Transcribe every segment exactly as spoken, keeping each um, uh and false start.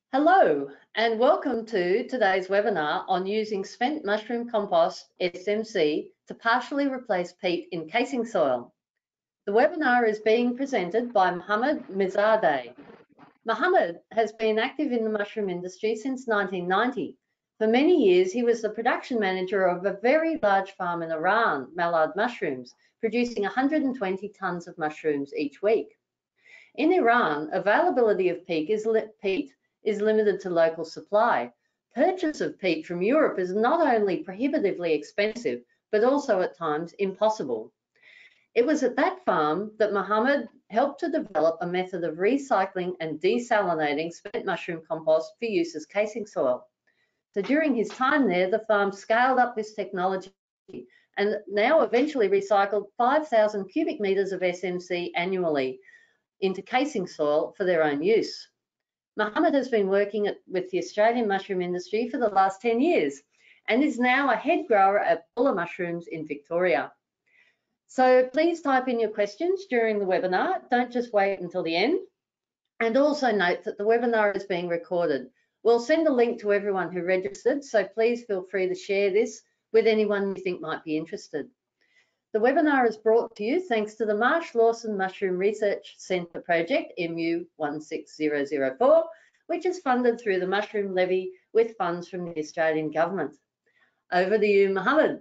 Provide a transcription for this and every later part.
Hello and welcome to today's webinar on using spent mushroom compost S M C to partially replace peat in casing soil. The webinar is being presented by Mohammad Mirzadeh. Mohammad has been active in the mushroom industry since nineteen ninety. For many years, he was the production manager of a very large farm in Iran, mallard mushrooms, producing one hundred twenty tonnes of mushrooms each week. In Iran, availability of peat is, li peat is limited to local supply. Purchase of peat from Europe is not only prohibitively expensive, but also at times impossible. It was at that farm that Mohammad helped to develop a method of recycling and desalinating spent mushroom compost for use as casing soil. So during his time there, the farm scaled up this technology and now eventually recycled five thousand cubic metres of S M C annually into casing soil for their own use. Mohammad has been working at, with the Australian mushroom industry for the last ten years and is now a head grower at Bulla Mushrooms in Victoria. So please type in your questions during the webinar. Don't just wait until the end. And also note that the webinar is being recorded. We'll send a link to everyone who registered, so please feel free to share this with anyone you think might be interested. The webinar is brought to you thanks to the Marsh Lawson Mushroom Research Centre project, M U one six zero zero four, which is funded through the Mushroom Levy with funds from the Australian Government. Over to you, Mohammad.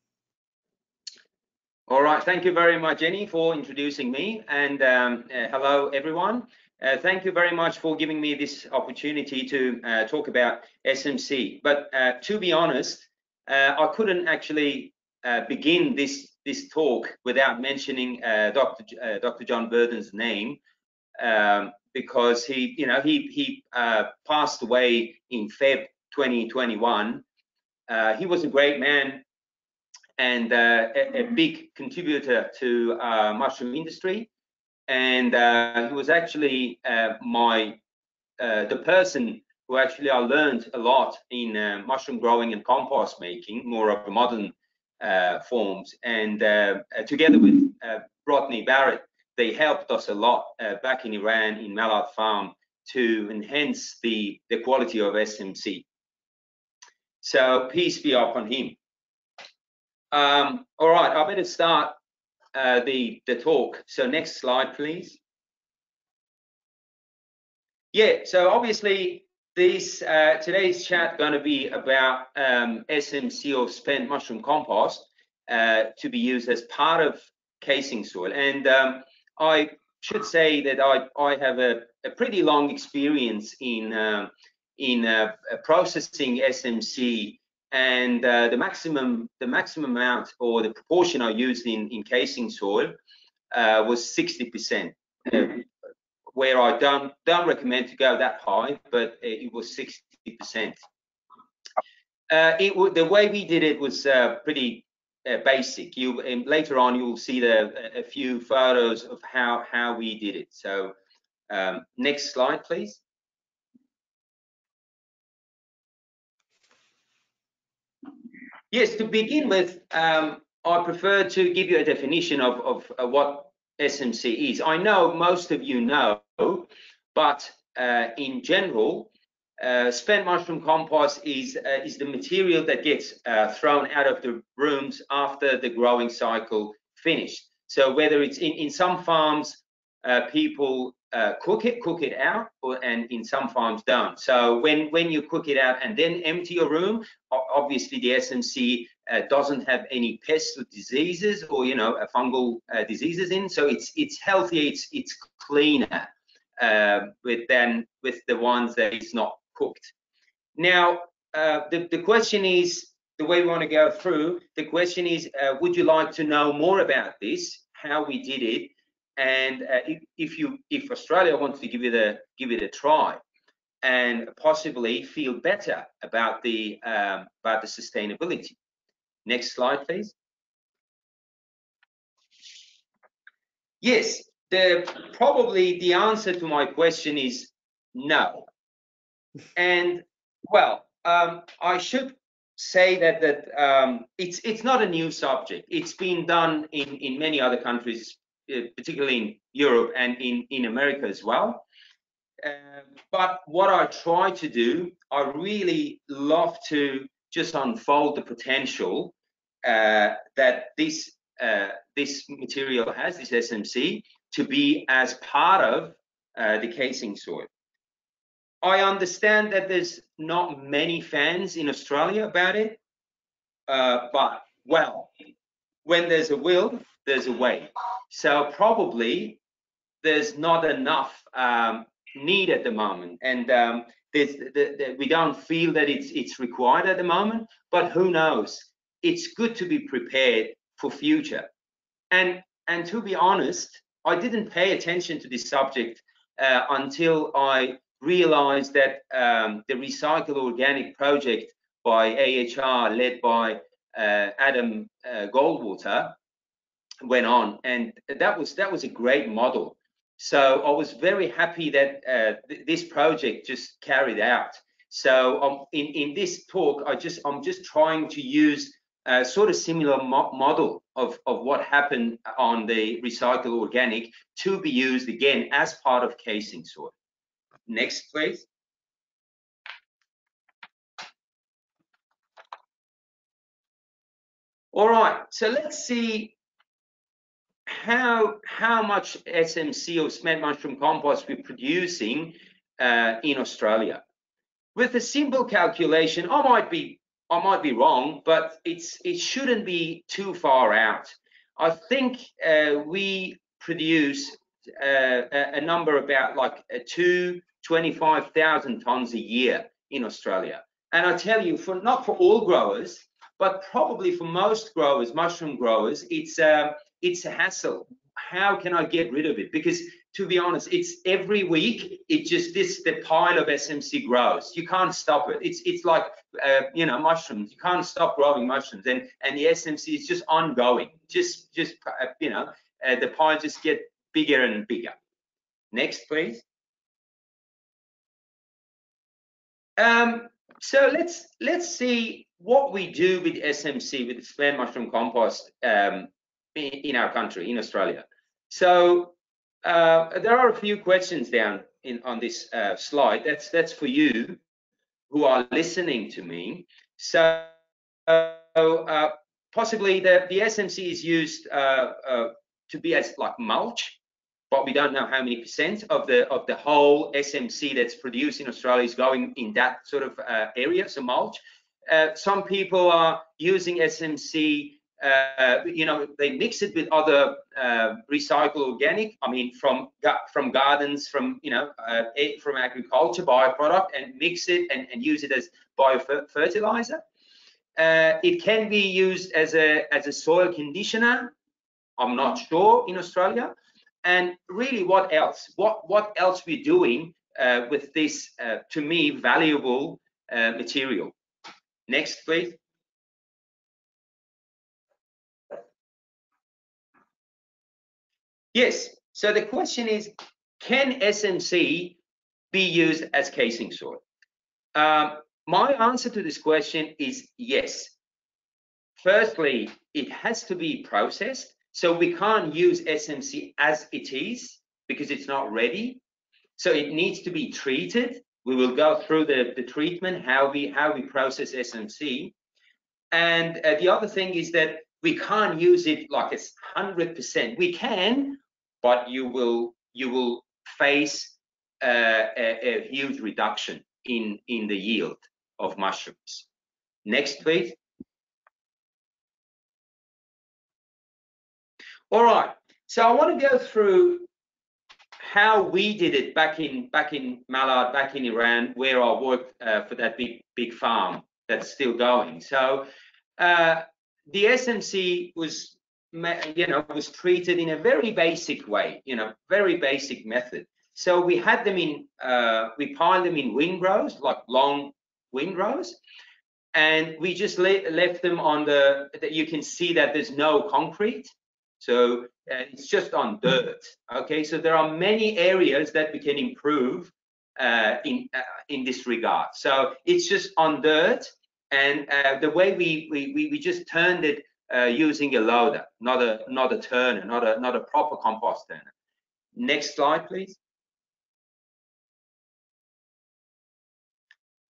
All right, thank you very much, Jenny, for introducing me, and um, uh, hello, everyone. Uh, thank you very much for giving me this opportunity to uh, talk about S M C. But uh, to be honest, uh, I couldn't actually uh, begin this this talk without mentioning uh, Doctor Uh, Doctor John Burden's name, um, because he, you know, he he uh, passed away in February twenty twenty-one. Uh, he was a great man and uh, a, a big contributor to uh, mushroom industry, and uh, he was actually uh, my uh, the person who actually I learned a lot in uh, mushroom growing and compost making, more of the modern uh, forms, and uh, together with uh, Rodney Barrett, they helped us a lot uh, back in Iran in Mallard Farm to enhance the the quality of S M C. So peace be upon him. Um, all right, I better start uh, the the talk. So next slide, please. Yeah. So obviously, this uh, today's chat going to be about um, S M C or spent mushroom compost uh, to be used as part of casing soil. And um, I should say that I I have a, a pretty long experience in uh, in uh, processing S M C. And uh, the maximum the maximum amount or the proportion I used in in casing soil uh, was sixty percent, uh, where I don't don't recommend to go that high, but it was sixty percent. Uh, it the way we did it was uh, pretty uh, basic. You and later on you will see the a few photos of how how we did it. So um, next slide, please. Yes, to begin with, um, I prefer to give you a definition of, of uh, what S M C is. I know most of you know, but uh, in general, uh, spent mushroom compost is uh, is the material that gets uh, thrown out of the rooms after the growing cycle finished. So whether it's in, in some farms, uh, people uh, cook it, cook it out, or, and in some farms don't. So when, when you cook it out and then empty your room, obviously the S M C uh, doesn't have any pests or diseases or, you know, uh, fungal uh, diseases in. So it's it's healthier, it's it's cleaner uh, with than with the ones that is not cooked. Now, uh, the, the question is, the way we want to go through, the question is, uh, would you like to know more about this, how we did it? And uh, if, if you, if Australia wants to give it a give it a try, and possibly feel better about the um, about the sustainability. Next slide, please. Yes, the probably the answer to my question is no. And well, um, I should say that that um, it's it's not a new subject. It's been done in in many other countries, particularly in Europe and in, in America as well. Uh, but what I try to do, I really love to just unfold the potential uh, that this uh, this material has, this S M C, to be as part of uh, the casing soil. I understand that there's not many fans in Australia about it, uh, but well, when there's a will, there's a way. So probably there's not enough um, need at the moment, and um, there's, the, the, we don't feel that it's it's required at the moment. But who knows? It's good to be prepared for future. And and to be honest, I didn't pay attention to this subject uh, until I realized that um, the Recycle Organic project by A H R, led by uh, Adam uh, Goldwater, went on, and that was that was a great model. So I was very happy that uh, th this project just carried out. So um, in in this talk, I just I'm just trying to use a sort of similar mo model of of what happened on the Recycle Organic to be used again as part of casing soil. Next, please. All right, so let's see how how much S M C or cement mushroom compost we're producing uh, in Australia. With a simple calculation, I might be I might be wrong, but it's it shouldn't be too far out. I think uh, we produce uh, a, a number about like uh, two twenty-five thousand tons a year in Australia. And I tell you, for not for all growers, but probably for most growers, mushroom growers, it's uh, it's a hassle. How can I get rid of it? Because to be honest, it's every week. It just this the pile of S M C grows. You can't stop it. It's it's like uh, you know mushrooms. You can't stop growing mushrooms, and and the S M C is just ongoing. Just just uh, you know uh, the pile just get bigger and bigger. Next, please. Um, so let's let's see what we do with S M C, with cement mushroom compost um, in, in our country, in Australia. So uh, there are a few questions down in on this uh, slide. That's that's for you who are listening to me. So uh, possibly the the S M C is used uh, uh, to be as like mulch, but we don't know how many percent of the of the whole S M C that's produced in Australia is going in that sort of uh, area, so mulch. Uh, some people are using S M C. Uh, you know, they mix it with other uh, recycled organic. I mean, from from gardens, from you know, uh, from agriculture byproduct, and mix it and, and use it as biofertilizer. Uh, it can be used as a as a soil conditioner. I'm not sure in Australia. And really, what else? What what else we're doing uh, with this, uh, to me, valuable uh, material? Next, please. Yes. So the question is, can S M C be used as casing soil? Um, my answer to this question is yes. Firstly, it has to be processed. So we can't use S M C as it is because it's not ready. So it needs to be treated. We will go through the, the treatment, how we how we process S M C. And uh, the other thing is that we can't use it like it's one hundred percent. We can, but you will you will face uh, a, a huge reduction in in the yield of mushrooms. Next, please. All right. So I want to go through how we did it back in back in Malad, back in Iran, where I worked uh, for that big big farm that's still going. So uh, the S M C was, you know, was treated in a very basic way, you know, very basic method. So we had them in, uh, we piled them in windrows, like long windrows, and we just le left them on the, that you can see that there's no concrete. So uh, it's just on dirt. Okay, so there are many areas that we can improve uh, in uh, in this regard. So it's just on dirt, and uh, the way we, we we we just turned it uh, using a loader, not a not a turner, not a not a proper compost turner. Next slide, please.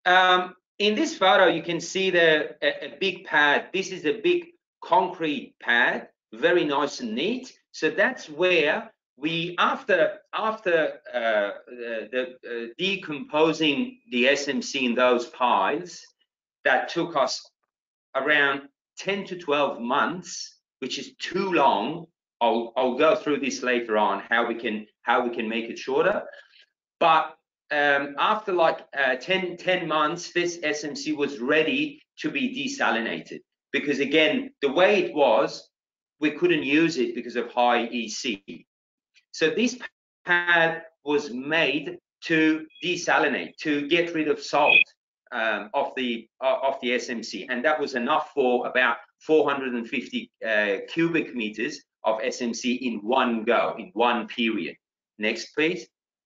Um, in this photo, you can see the a, a big pad. This is a big concrete pad, very nice and neat. So that's where we, after after uh, the uh, decomposing the S M C in those piles, that took us around ten to twelve months, which is too long. I'll I'll go through this later on, how we can how we can make it shorter. But um, after like uh, ten, ten months, this S M C was ready to be desalinated, because again, the way it was, we couldn't use it because of high E C. So this pad was made to desalinate, to get rid of salt um, of the uh, of the S M C, and that was enough for about four hundred fifty uh, cubic meters of S M C in one go, in one period. Next, please.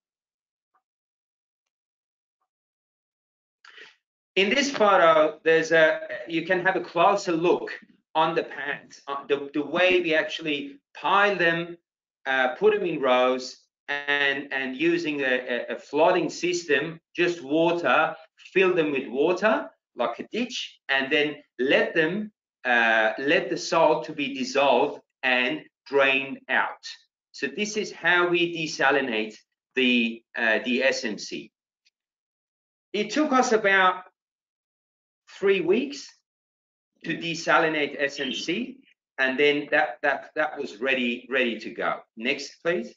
In this photo, there's a, you can have a closer look on the pads, uh, the, the way we actually pile them, uh, put them in rows, and, and using a, a flooding system, just water, fill them with water, like a ditch, and then let them, uh, let the salt to be dissolved and drained out. So this is how we desalinate the, uh, the S M C. It took us about three weeks to desalinate S M C, and then that that that was ready ready to go. Next, please.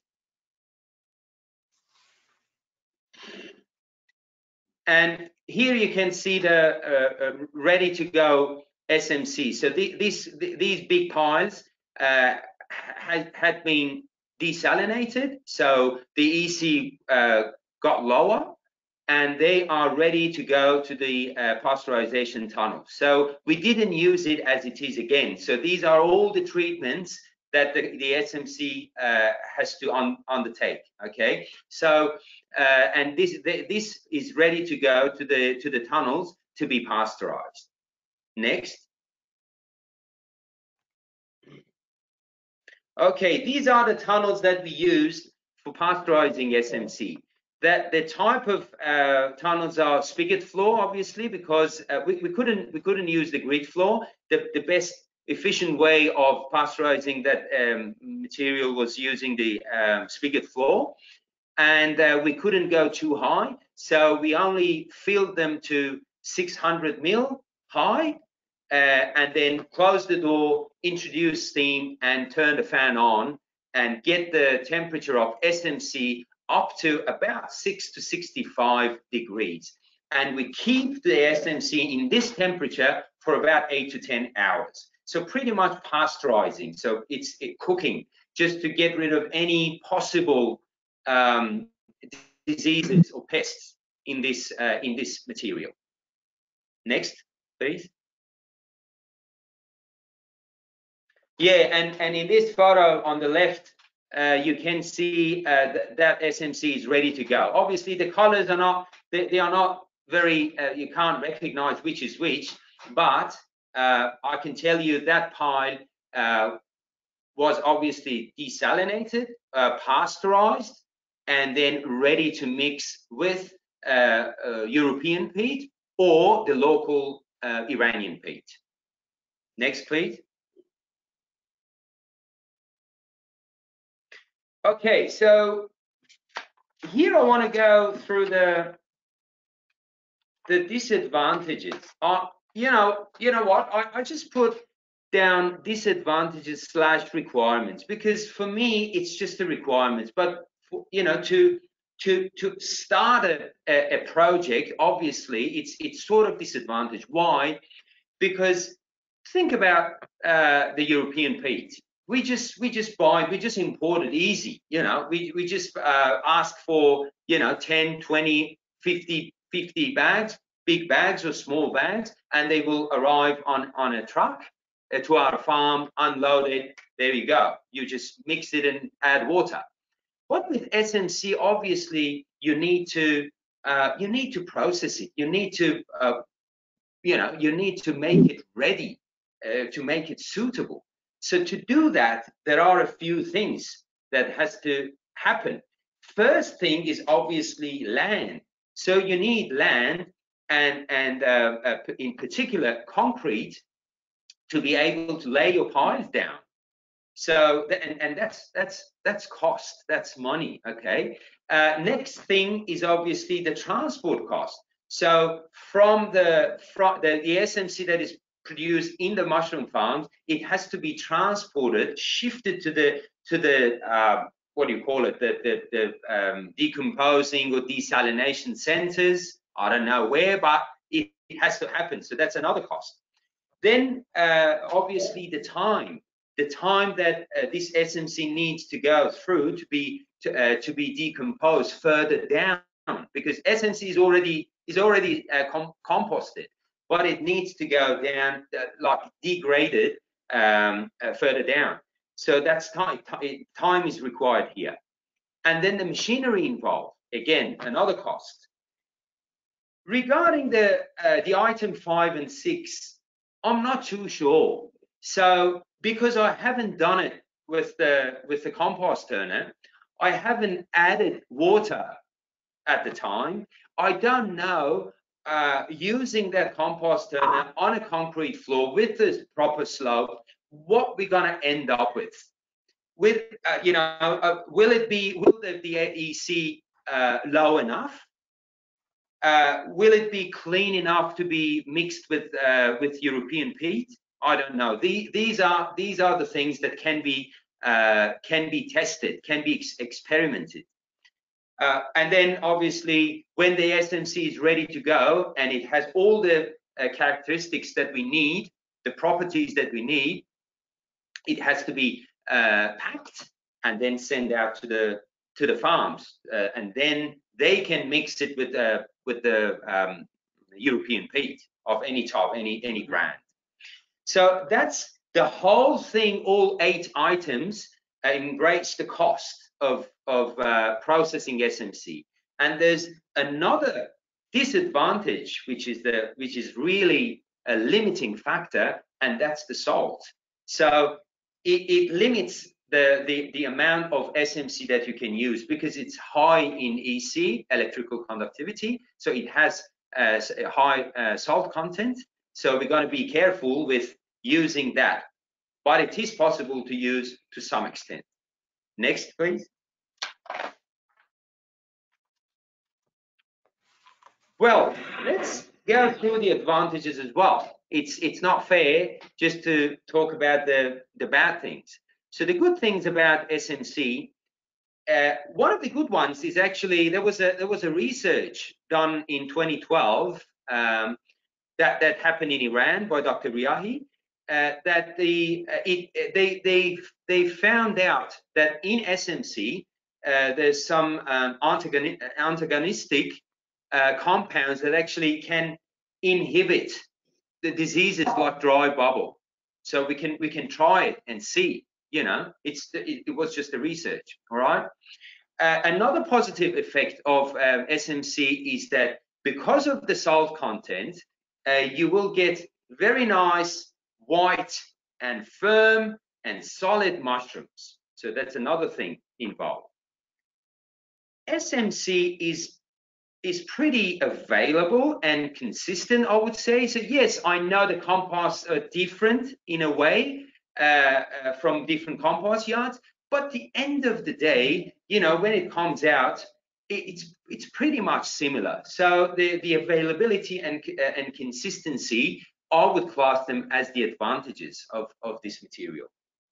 And here you can see the uh, uh, ready to go S M C. So the, these the, these big piles uh, had had been desalinated, so the E C uh, got lower, and they are ready to go to the uh, pasteurization tunnel. So we didn't use it as it is again. So these are all the treatments that the, the S M C uh, has to un, undertake. Okay, so uh, and this this is ready to go to the to the tunnels to be pasteurized. Next. Okay, these are the tunnels that we used for pasteurizing S M C. That the type of uh, tunnels are spigot floor, obviously, because uh, we, we couldn't we couldn't use the grid floor. The, the best efficient way of pasteurizing that um, material was using the um, spigot floor, and uh, we couldn't go too high, so we only filled them to six hundred mil high. Uh, and then close the door, introduce steam, and turn the fan on, and get the temperature of S M C up to about six to sixty-five degrees. And we keep the S M C in this temperature for about eight to ten hours. So pretty much pasteurizing. So it's it cooking, just to get rid of any possible um, diseases or pests in this uh, in this material. Next, please. Yeah, and, and in this photo on the left, uh, you can see uh, th that S M C is ready to go. Obviously, the colors are not, they, they are not very, uh, you can't recognize which is which, but uh, I can tell you that pile uh, was obviously desalinated, uh, pasteurized, and then ready to mix with uh, uh, European peat or the local uh, Iranian peat. Next, please. Okay, so here I want to go through the the disadvantages. Uh, you know, you know what? I, I just put down disadvantages slash requirements, because for me it's just the requirements. But for, you know, to to to start a, a, a project, obviously it's it's sort of disadvantage. Why? Because think about uh, the European peat. We just we just buy, we just import it easy. You know, we we just uh, ask for, you know, ten, twenty, fifty, fifty bags, big bags or small bags, and they will arrive on on a truck uh, to our farm, unload it. There you go. You just mix it and add water. But with S M C, obviously, you need to uh, you need to process it. You need to uh, you know, you need to make it ready, uh, to make it suitable. So to do that, there are a few things that has to happen. First thing is obviously land. So you need land, and and uh, uh, in particular concrete, to be able to lay your piles down. So and, and that's that's that's cost, that's money. Okay. Uh, next thing is obviously the transport cost. So from the from the, the S M C that is produced in the mushroom farms, it has to be transported, shifted to the to the uh, what do you call it, the the, the um, decomposing or desalination centers. I don't know where, but it, it has to happen. So that's another cost. Then uh, obviously the time, the time that uh, this S M C needs to go through to be to, uh, to be decomposed further down, because S M C is already is already uh, com composted, but it needs to go down uh, like degraded um, uh, further down. So that's time. Time is required here, and then the machinery involved. Again, another cost. Regarding the uh, the item five and six, I'm not too sure. So because I haven't done it with the with the compost turner, I haven't added water at the time. I don't know uh, using that compost turner on a concrete floor with the proper slope, what we're going to end up with. With uh, you know, uh, will it be will the, the E C uh, low enough? Uh, will it be clean enough to be mixed with uh, with European peat? I don't know. The, these are these are the things that can be uh, can be tested, can be ex experimented. Uh, and then obviously, when the S M C is ready to go and it has all the uh, characteristics that we need, the properties that we need, it has to be uh, packed and then sent out to the to the farms, uh, and then they can mix it with uh, with the um, European peat of any type, any any brand. So that's the whole thing. All eight items uh, embrace the cost of of uh, processing S M C. And there's another disadvantage, which is the which is really a limiting factor, and that's the salt. So it, it limits the, the the amount of S M C that you can use, because it's high in E C, electrical conductivity, so it has uh, a high uh, salt content. So we're going to be careful with using that, but it is possible to use to some extent. Next, please. Well, let's go through the advantages as well. It's it's not fair just to talk about the the bad things. So the good things about S M C, uh, one of the good ones is actually there was a there was a research done in twenty twelve um, that that happened in Iran by Doctor Riahi. Uh, that the uh, it, they they they found out that in S M C uh, there's some um, antagoni antagonistic uh, compounds that actually can inhibit the diseases like dry bubble. So we can we can try it and see. You know, it's it, it was just a research. All right. Uh, another positive effect of um, S M C is that because of the salt content, uh, you will get very nice white and firm and solid mushrooms. So that's another thing involved. S M C is is pretty available and consistent, I would say. So yes, I know the composts are different in a way uh, uh, from different compost yards, but at the end of the day, you know, when it comes out, it, it's it's pretty much similar. So the the availability and uh, and consistency, I would class them as the advantages of of this material.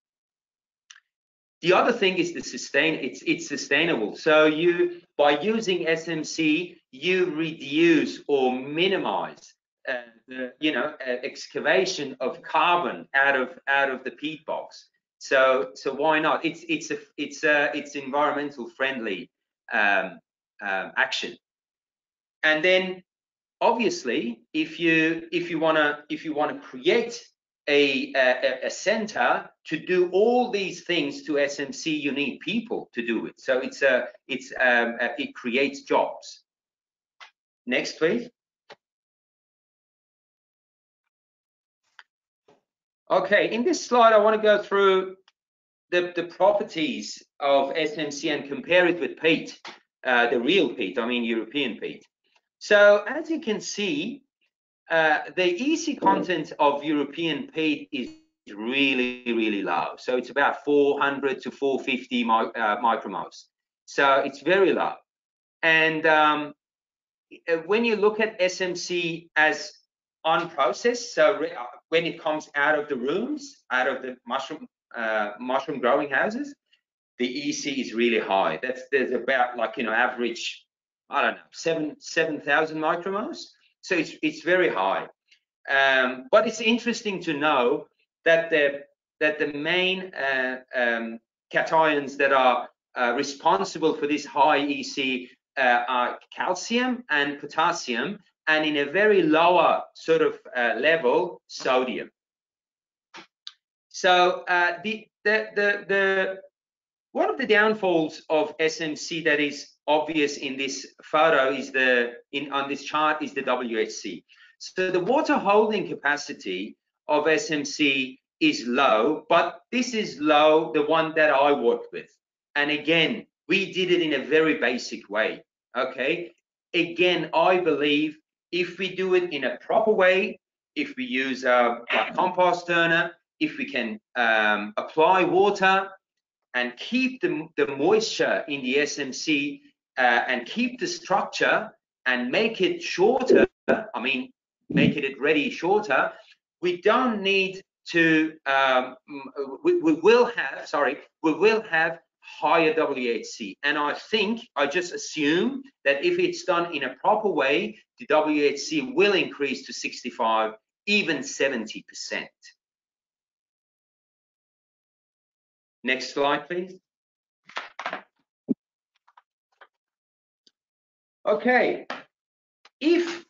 The other thing is the sustain. It's it's sustainable. So you by using S M C, you reduce or minimize uh, the you know uh, excavation of carbon out of out of the peat box. So so why not? It's it's a it's a it's environmental friendly um, um, action. And then obviously, if you if you wanna if you wanna create a, a, a center to do all these things to S M C, you need people to do it. So it's a it's um, a, it creates jobs. Next, please. Okay, in this slide, I want to go through the the properties of S M C and compare it with peat, uh, the real peat. I mean European peat. So as you can see, uh, the E C content of European peat is really, really low. So it's about four hundred to four fifty mi uh, micromoles. So it's very low. And um, when you look at S M C as unprocessed, so when it comes out of the rooms, out of the mushroom uh, mushroom growing houses, the E C is really high. That's there's about like you know average, I don't know, seven seven thousand micromoles. So it's it's very high. Um, but it's interesting to know that the that the main uh, um, cations that are uh, responsible for this high E C uh, are calcium and potassium, and in a very lower sort of uh, level, sodium. So uh, the, the the the one of the downfalls of S M C that is obvious in this photo is the in on this chart is the W H C. So the water holding capacity of S M C is low, but this is low, the one that I worked with. And again, we did it in a very basic way, okay? Again, I believe if we do it in a proper way, if we use a, a compost turner, if we can um, apply water and keep the, the moisture in the S M C uh, and keep the structure and make it shorter, I mean, make it ready shorter, we don't need to, um, we, we will have, sorry, we will have higher W H C. And I think, I just assume that if it's done in a proper way, the W H C will increase to sixty-five, even seventy percent. Next slide, please. Okay, if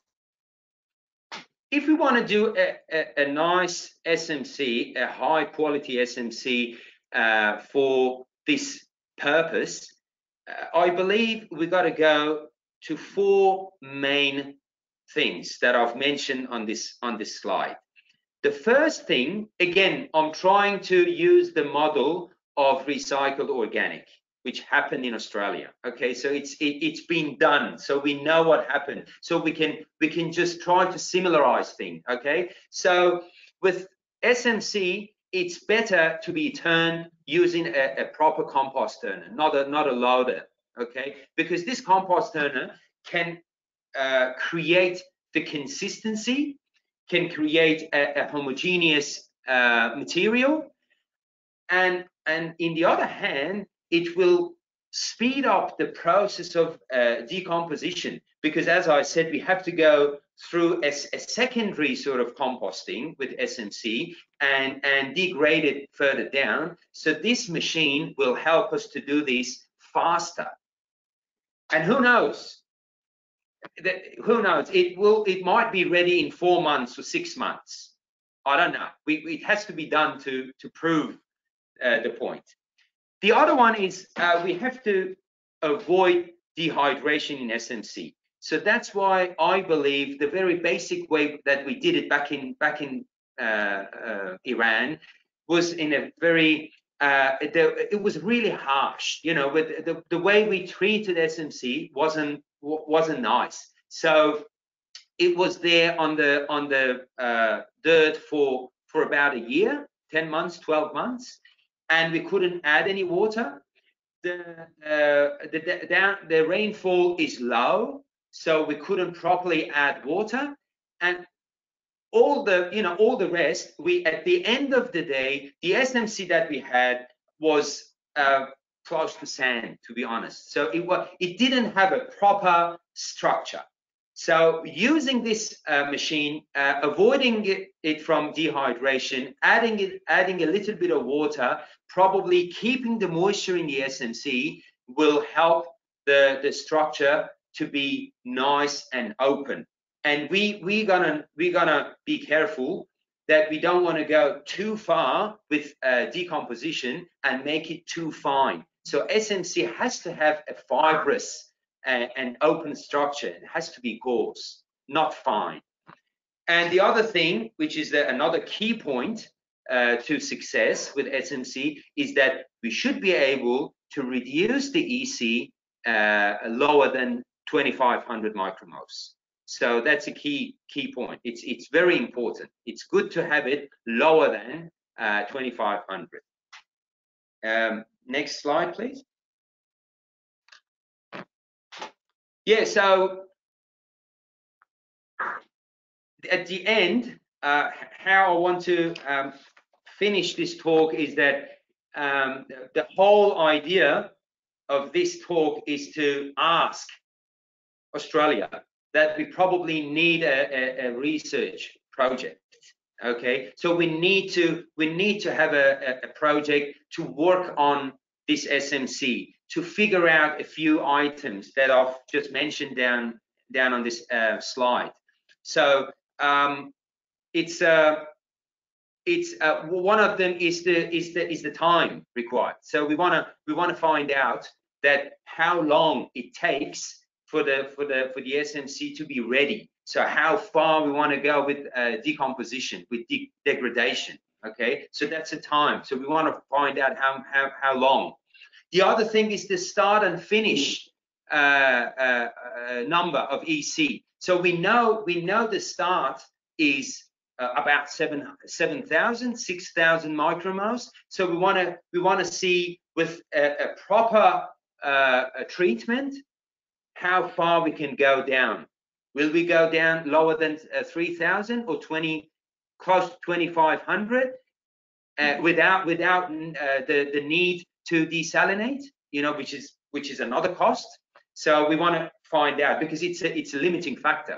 if we want to do a, a, a nice S M C, a high quality S M C uh, for this purpose, uh, I believe we got to go to four main things that I've mentioned on this on this slide. The first thing, again, I'm trying to use the model of recycled organic, which happened in Australia. Okay, so it's it, it's been done, so we know what happened. So we can we can just try to similarize things. Okay, so with S M C, it's better to be turned using a, a proper compost turner, not a not a loader. Okay, because this compost turner can uh, create the consistency, can create a, a homogeneous uh, material, and and in the other hand, it will speed up the process of uh, decomposition, because as I said, we have to go through a, a secondary sort of composting with S M C and and degrade it further down. So this machine will help us to do this faster. And who knows? That, who knows? It will. It might be ready in four months or six months. I don't know. We, it has to be done to to prove uh, the point. The other one is uh, we have to avoid dehydration in S M C. So that's why I believe the very basic way that we did it back in back in uh, uh, Iran was in a very uh, the, it was really harsh. You know, with the, the way we treated S M C wasn't wasn't nice. So it was there on the on the uh, dirt for for about a year, ten months, twelve months, and we couldn't add any water. The uh, the the, down, the rainfall is low, so we couldn't properly add water, and all the you know all the rest. We at the end of the day, the S M C that we had was uh, close to sand, to be honest. So it was it didn't have a proper structure. So using this uh, machine, uh, avoiding it, it from dehydration, adding it, adding a little bit of water, probably keeping the moisture in the S M C will help the, the structure to be nice and open. And we we gonna we gonna be careful that we don't want to go too far with uh, decomposition and make it too fine. So S M C has to have a fibrous and open structure. It has to be coarse, not fine. And the other thing, which is the, another key point uh, to success with S M C, is that we should be able to reduce the E C uh, lower than twenty-five hundred micromoles. So that's a key key point. It's it's very important. It's good to have it lower than uh, twenty-five hundred. Um, next slide, please. Yeah, so at the end, uh, how I want to um, finish this talk is that um, the whole idea of this talk is to ask Australia that we probably need a, a, a research project. Okay, so we need to we need to have a, a project to work on this S M C, to figure out a few items that I've just mentioned down down on this uh, slide. So um, it's uh, it's uh, one of them is the is the is the time required. So we want to we want to find out that how long it takes for the for the for the S M C to be ready. So how far we want to go with uh, decomposition, with de degradation. Okay, so that's a time. So we want to find out how how how long. The other thing is the start and finish uh, uh, uh, number of E C. So we know we know the start is uh, about seven seven thousand, six thousand micromoles. So we want to we want to see with a, a proper uh, a treatment how far we can go down. Will we go down lower than uh, three thousand or twenty, close to twenty-five hundred uh, without without uh, the the need to desalinate? You know, which is which is another cost. So we want to find out because it's a it's a limiting factor.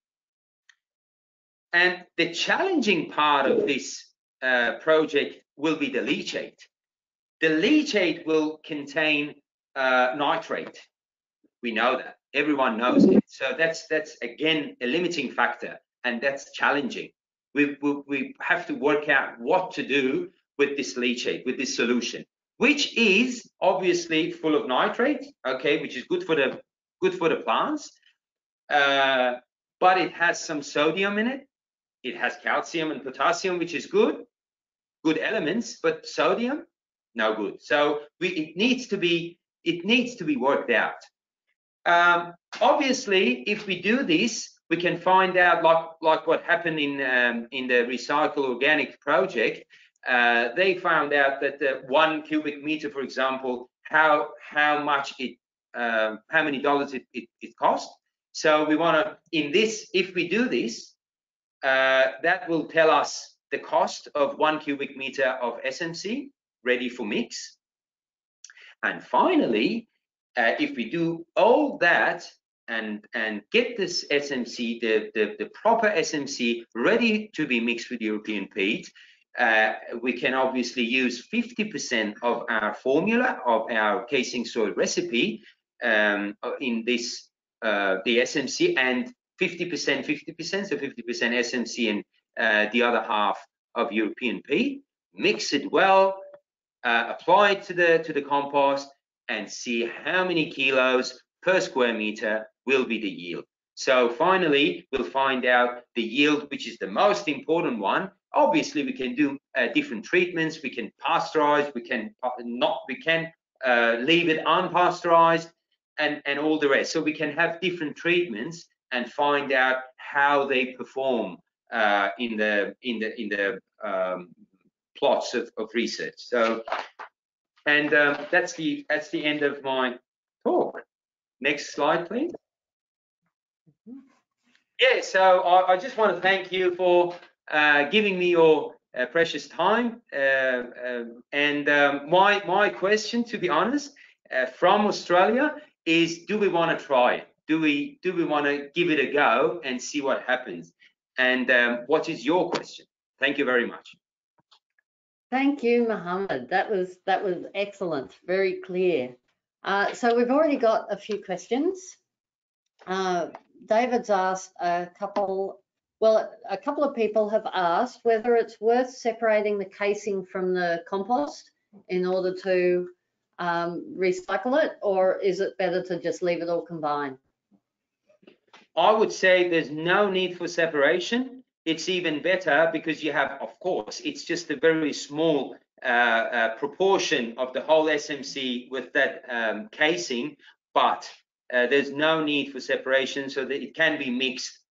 And the challenging part of this uh, project will be the leachate. The leachate will contain uh, nitrate. We know that. Everyone knows it. So that's that's again a limiting factor, and that's challenging. We, we, we have to work out what to do with this leachate, with this solution, which is obviously full of nitrate, okay, which is good for the good for the plants, uh, but it has some sodium in it. It has calcium and potassium, which is good, good elements, but sodium, no good. So we, it needs to be it needs to be worked out. Um, obviously, if we do this, we can find out, like like what happened in um, in the Recycle Organic project. Uh, they found out that the one cubic meter, for example, how how much it, uh, how many dollars it it, it cost. So we want to, in this, if we do this, uh, that will tell us the cost of one cubic meter of S M C ready for mix. And finally, Uh, if we do all that and and get this S M C, the, the, the proper S M C ready to be mixed with European peat, uh, we can obviously use fifty percent of our formula of our casing soil recipe um, in this, uh, the S M C, and fifty percent, fifty percent, so fifty percent S M C and uh, the other half of European peat, mix it well, uh, apply it to the, to the compost, and see how many kilos per square meter will be the yield. So finally, we'll find out the yield, which is the most important one. Obviously, we can do uh, different treatments. We can pasteurize. We can not. We can uh, leave it unpasteurized, and and all the rest. So we can have different treatments and find out how they perform uh, in the in the in the um, plots of, of research. So. And um, that's the that's the end of my talk. Next slide, please. Yeah, so I, I just want to thank you for uh, giving me your uh, precious time. Uh, uh, and um, my my question, to be honest, uh, from Australia is: do we want to try it? Do we do we want to give it a go and see what happens? And um, what is your question? Thank you very much. Thank you, Mohammed. That was that was excellent, very clear. Uh, so we've already got a few questions. Uh, David's asked a couple, well, a couple of people have asked whether it's worth separating the casing from the compost in order to um, recycle it, or is it better to just leave it all combined? I would say there's no need for separation. It's even better because you have, of course, it's just a very small uh, uh, proportion of the whole S M C with that um, casing, but uh, there's no need for separation, so that it can be mixed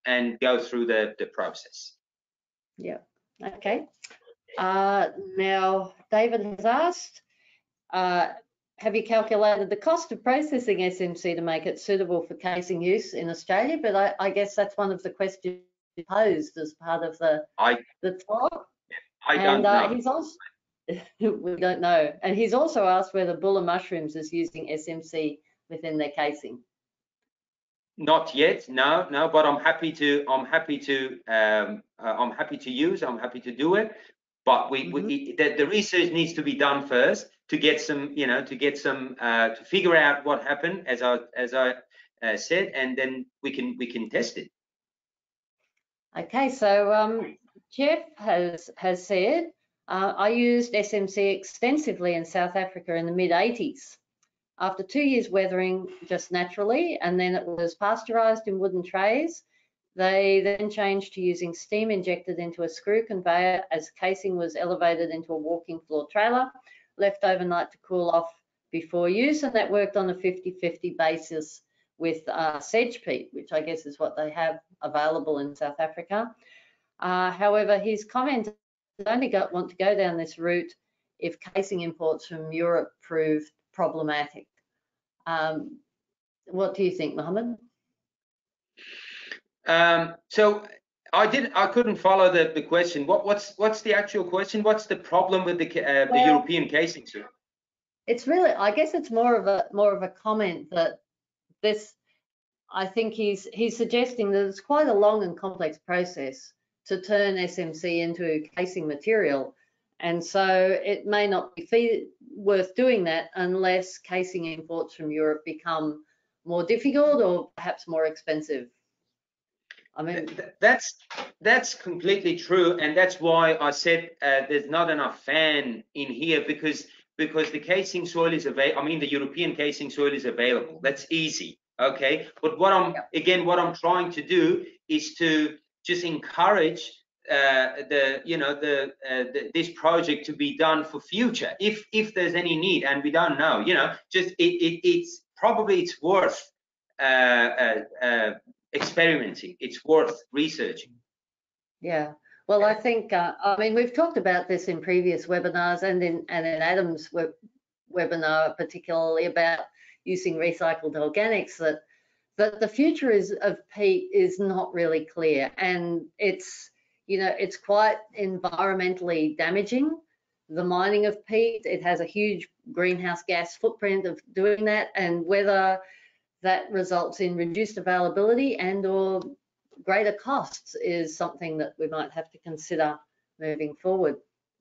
and go through the, the process. Yeah, okay. Uh, now, David has asked, uh, have you calculated the cost of processing S M C to make it suitable for casing use in Australia? But I, I guess that's one of the questions posed as part of the, I, the talk. I and don't uh, know. he's also, we don't know. And he's also asked whether Buller Mushrooms is using S M C within their casing. Not yet, no, no. But I'm happy to. I'm happy to. Um, uh, I'm happy to use. I'm happy to do it. But we, mm-hmm. we the, the research needs to be done first to get some, you know, to get some uh, to figure out what happened, as I as I uh, said, and then we can we can test it. Okay, so um, Jeff has has said uh, I used S M C extensively in South Africa in the mid eighties. After two years weathering just naturally, and then it was pasteurised in wooden trays. They then changed to using steam injected into a screw conveyor as casing was elevated into a walking floor trailer, left overnight to cool off before use, and that worked on a fifty fifty basis with uh, sedge peat, which I guess is what they have available in South Africa. Uh, however, his comment only got, want to go down this route if casing imports from Europe proved problematic. Um, what do you think, Mohammed? Um, so I did. I couldn't follow the, the question. What what's what's the actual question? What's the problem with the uh, well, the European casing, sir? It's really, I guess, it's more of a more of a comment that this. I think he's he's suggesting that it's quite a long and complex process to turn S M C into casing material, and so it may not be worth doing that unless casing imports from Europe become more difficult or perhaps more expensive. I mean, that's that's completely true, and that's why I said uh, there's not enough fan in here, because because the casing soil is available. I mean, the European casing soil is available. That's easy, okay. But what I'm yeah. again, what I'm trying to do is to just encourage uh, the you know the, uh, the this project to be done for future, if if there's any need, and we don't know. You know, just it, it it's probably it's worth. Uh, uh, uh, experimenting, it's worth researching. Yeah, well, I think uh, I mean we've talked about this in previous webinars and in and in Adam's web, webinar particularly about using recycled organics, that that the future is of peat is not really clear, and it's you know it's quite environmentally damaging, the mining of peat. It has a huge greenhouse gas footprint of doing that, and whether that results in reduced availability and or greater costs is something that we might have to consider moving forward.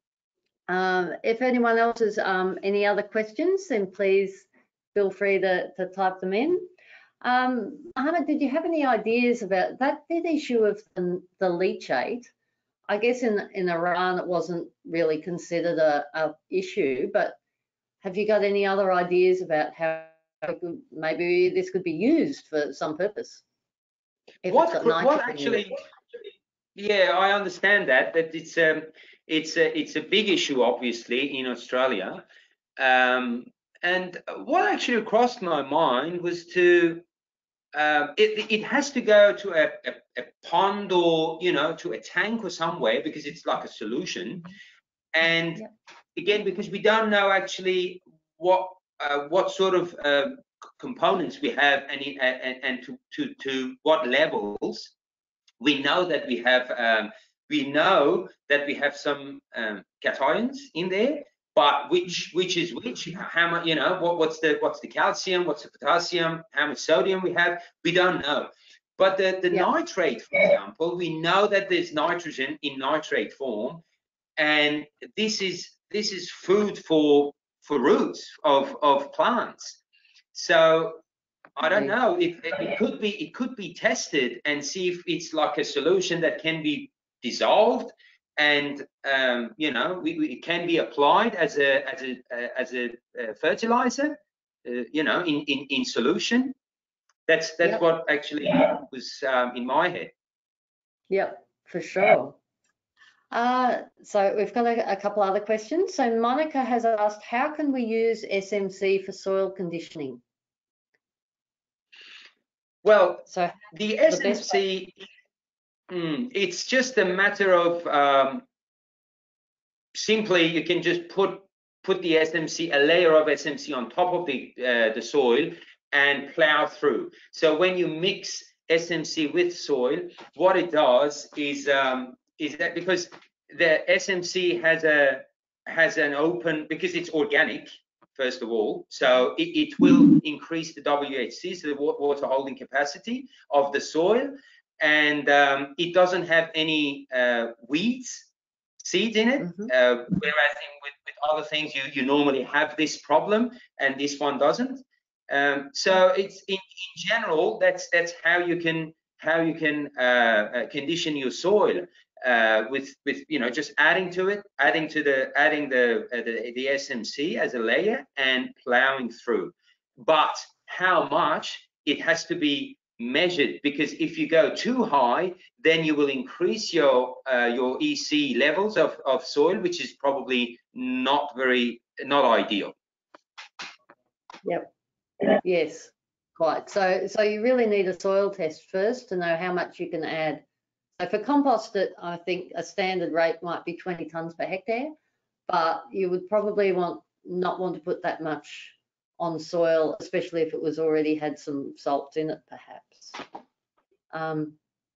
Um, if anyone else has um, any other questions, then please feel free to, to type them in. Um, Mohammed, did you have any ideas about that big issue of the, the leachate? I guess in, in Iran it wasn't really considered a, a issue, but have you got any other ideas about how maybe this could be used for some purpose? If what, it's got what actually, yeah, I understand that, that it's, um, it's, a, it's a big issue, obviously, in Australia. Um, and what actually crossed my mind was to, um, it, it has to go to a, a, a pond or, you know, to a tank or somewhere, because it's like a solution. And yep. again, because we don't know actually what, uh, what sort of uh, components we have, and, and, and to, to, to what levels. We know that we have um, we know that we have some um, cations in there, but which which is which? How much? You know, what, what's the what's the calcium? What's the potassium? How much sodium we have? We don't know. But the the yeah. nitrate, for example, we know that there's nitrogen in nitrate form, and this is this is food for for roots of of plants. So I don't know. It, it could be it could be tested and see if it's like a solution that can be dissolved, and um, you know, we, we, it can be applied as a as a uh, as a uh, fertilizer. Uh, you know, in, in in solution. That's that's yep. what actually was um, in my head. Yep, for sure. Uh, so we've got a, a couple other questions. So Monica has asked, how can we use S M C for soil conditioning? Well, so the S M C, Mm, it's just a matter of um, simply you can just put put the S M C, a layer of S M C on top of the uh, the soil and plow through. So when you mix S M C with soil, what it does is um, is that because the S M C has a has an open, because it's organic first of all, so it, it will increase the W H C, so the water holding capacity of the soil, and um, it doesn't have any uh, weeds, seeds in it, mm-hmm. uh, whereas in, with, with other things you, you normally have this problem and this one doesn't. Um, so it's in, in general that's that's how you can how you can uh, uh, condition your soil uh, with with you know just adding to it, adding to the adding the, uh, the the S M C as a layer and plowing through. But how much, it has to be measured, because if you go too high, then you will increase your uh, your E C levels of, of soil, which is probably not very not ideal. Yep. Yes, quite. So so you really need a soil test first to know how much you can add. So for compost, it, I think a standard rate might be twenty tonnes per hectare, but you would probably want not want to put that much on soil, especially if it was already had some salts in it, perhaps. Um,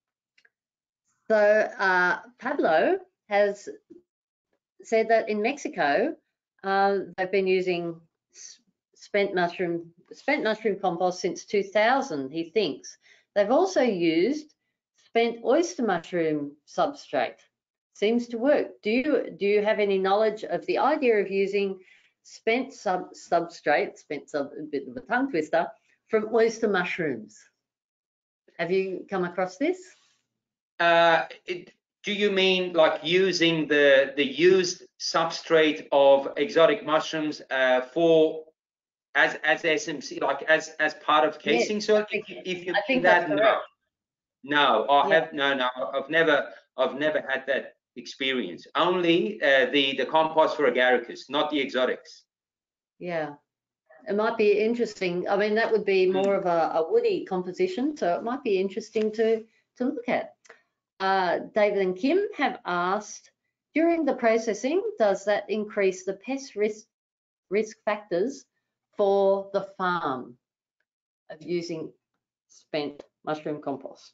so uh, Pablo has said that in Mexico, uh, they've been using spent mushroom spent mushroom compost since two thousand, he thinks. They've also used spent oyster mushroom substrate. Seems to work. Do you do you have any knowledge of the idea of using spent sub substrate, spent sub a bit of a tongue twister, from oyster mushrooms? Have you come across this? Uh, it, do you mean like using the the used substrate of exotic mushrooms uh, for as as S M C, like as as part of casing? Yes, so I think, if you I think that, that's correct. no, no, I yeah. have no, no, I've never, I've never had that experience. Only uh, the the compost for agaricus, not the exotics. Yeah, it might be interesting. I mean, that would be more mm. of a, a woody composition, so it might be interesting to to look at. Uh, David and Kim have asked, during the processing, does that increase the pest risk risk factors for the farm of using spent mushroom compost?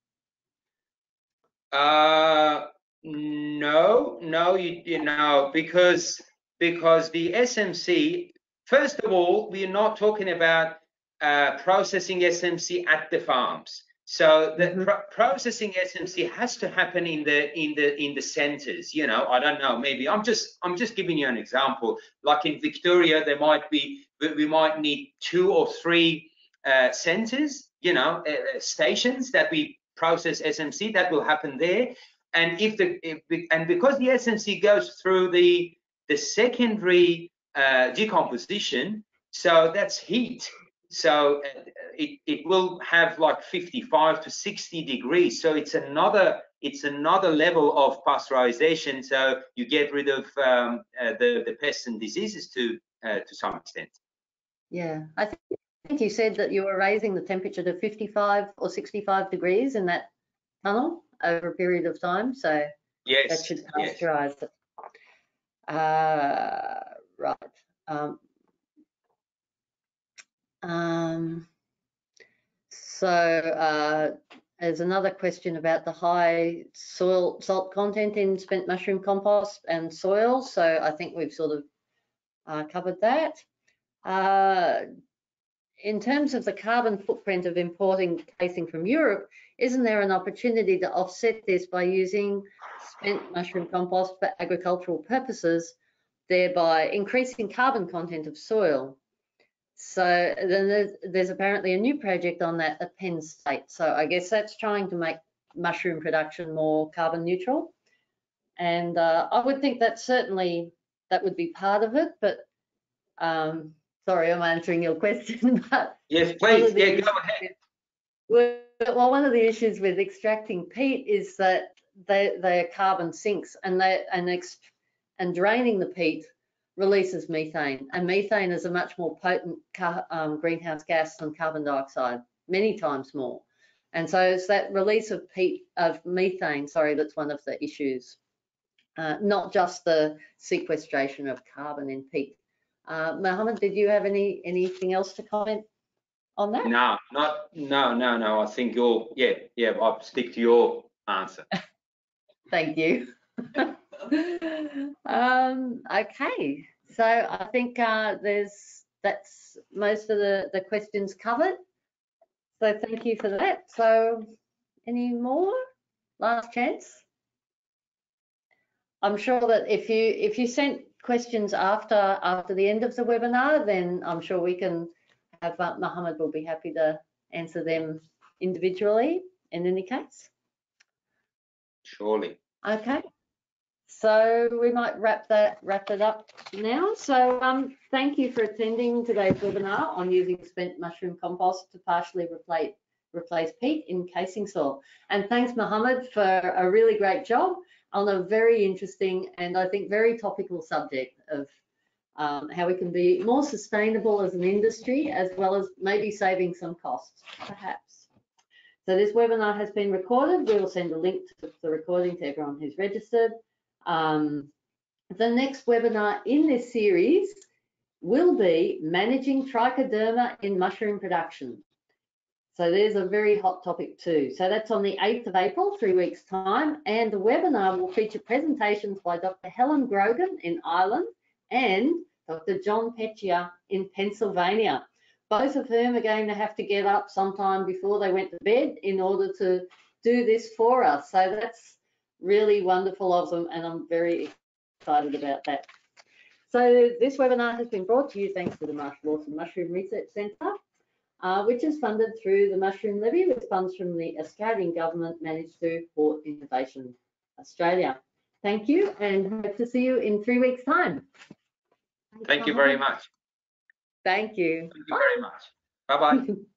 Uh, no, no, you, you know, because because the S M C, first of all, we're not talking about uh, processing S M C at the farms. So the mm-hmm. pro processing S M C has to happen in the in the in the centers. You know, I don't know. Maybe I'm just I'm just giving you an example. Like in Victoria, there might be we might need two or three uh, centers. You know, uh, stations that we process S M C. That will happen there. And if the if, and because the S M C goes through the the secondary uh, decomposition, so that's heat. So uh, it, it will have like fifty-five to sixty degrees. So it's another it's another level of pasteurization. So you get rid of um, uh, the the pests and diseases to uh, to some extent. Yeah, I think, I think you said that you were raising the temperature to fifty-five or sixty-five degrees in that tunnel over a period of time. So yes, that should pasteurize yes. it. Uh, right. Um, Um, so uh, there's another question about the high soil salt content in spent mushroom compost and soil. So I think we've sort of uh, covered that. Uh, in terms of the carbon footprint of importing casing from Europe, isn't there an opportunity to offset this by using spent mushroom compost for agricultural purposes, thereby increasing carbon content of soil? So then there's, there's apparently a new project on that at Penn State. So I guess that's trying to make mushroom production more carbon neutral. And uh, I would think that certainly that would be part of it. But um, sorry, I'm answering your question. But yes, please. Yeah, go ahead. With, well, one of the issues with extracting peat is that they they are carbon sinks, and they and ex, and draining the peat releases methane, and methane is a much more potent car, um, greenhouse gas than carbon dioxide, many times more. And so it's that release of peat, of methane, sorry, that's one of the issues, uh, not just the sequestration of carbon in peat. Uh, Mohammed, did you have any anything else to comment on that? No, not no, no, no. I think you're yeah, yeah. I'll stick to your answer. Thank you. um, okay, so I think uh, there's that's most of the the questions covered. So thank you for that. So any more? Last chance. I'm sure that if you if you sent questions after after the end of the webinar, then I'm sure we can have uh, Mohammed will be happy to answer them individually in any case. Surely. Okay. So we might wrap that wrap it up now. So um, thank you for attending today's webinar on using spent mushroom compost to partially replace replace peat in casing soil. And thanks, Mohammed, for a really great job on a very interesting and I think very topical subject of um, how we can be more sustainable as an industry, as well as maybe saving some costs, perhaps. So this webinar has been recorded. We will send a link to the recording to everyone who's registered. Um, the next webinar in this series will be managing trichoderma in mushroom production. So there's a very hot topic too. So that's on the eighth of April, three weeks time. And the webinar will feature presentations by Doctor Helen Grogan in Ireland and Doctor John Petchia in Pennsylvania, both of whom are going to have to get up sometime before they went to bed in order to do this for us. So that's really wonderful of them, and I'm very excited about that. So this webinar has been brought to you thanks to the Marshall Lawson Mushroom Research Centre, uh, which is funded through the Mushroom Levy with funds from the Australian Government managed through Port Innovation Australia. Thank you, and hope to see you in three weeks' time. Thank you very much. Thank you. Thank you very much. Bye-bye.